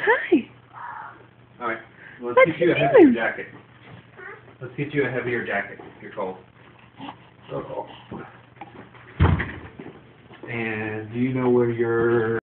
Hi. Alright, let's What's get you a he heavier doing? jacket. Let's get you a heavier jacket if you're cold. So cold. And do you know where your